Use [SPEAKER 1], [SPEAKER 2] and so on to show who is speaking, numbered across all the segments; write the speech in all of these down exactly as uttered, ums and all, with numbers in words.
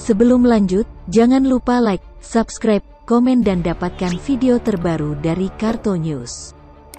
[SPEAKER 1] Sebelum lanjut, jangan lupa like, subscribe, komen dan dapatkan video terbaru dari Karto News.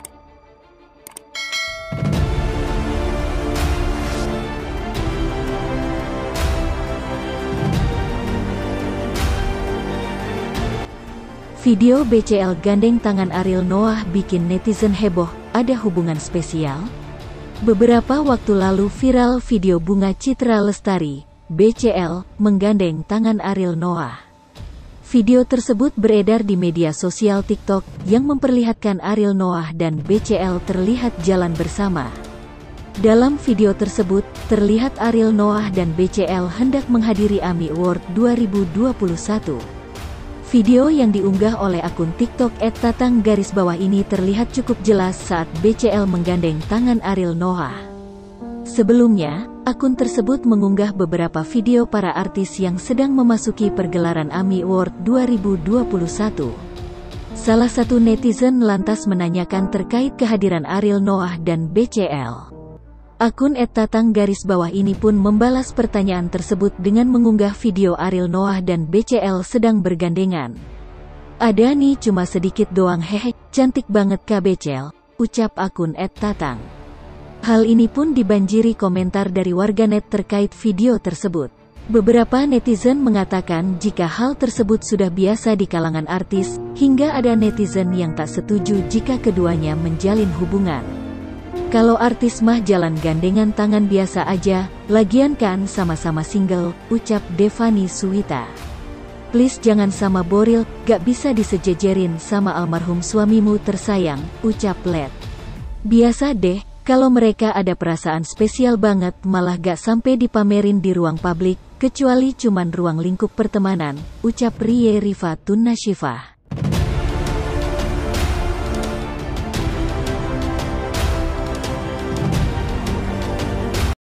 [SPEAKER 1] Video B C L gandeng tangan Ariel Noah bikin netizen heboh, ada hubungan spesial? Beberapa waktu lalu viral video Bunga Citra Lestari, B C L, menggandeng tangan Ariel Noah. Video tersebut beredar di media sosial TikTok, yang memperlihatkan Ariel Noah dan B C L terlihat jalan bersama. Dalam video tersebut, terlihat Ariel Noah dan B C L hendak menghadiri AMI Award dua ribu dua puluh satu. Video yang diunggah oleh akun TikTok et tatang garis bawah ini terlihat cukup jelas saat B C L menggandeng tangan Ariel Noah. Sebelumnya, akun tersebut mengunggah beberapa video para artis yang sedang memasuki pergelaran AMI Award dua ribu dua puluh satu. Salah satu netizen lantas menanyakan terkait kehadiran Ariel Noah dan B C L. Akun et tatang garis bawah ini pun membalas pertanyaan tersebut dengan mengunggah video Ariel Noah dan B C L sedang bergandengan. "Ada nih cuma sedikit doang hehe, cantik banget Kak B C L," ucap akun et tatang. Hal ini pun dibanjiri komentar dari warganet terkait video tersebut. Beberapa netizen mengatakan jika hal tersebut sudah biasa di kalangan artis, hingga ada netizen yang tak setuju jika keduanya menjalin hubungan. "Kalau artis mah jalan gandengan tangan biasa aja, lagian kan sama-sama single," ucap Devani Suwita. "Please jangan sama Boril, gak bisa disejejerin sama almarhum suamimu tersayang," ucap Led. "Biasa deh, kalau mereka ada perasaan spesial banget malah gak sampai dipamerin di ruang publik, kecuali cuman ruang lingkup pertemanan," ucap Rie Rifa Tunnashifah.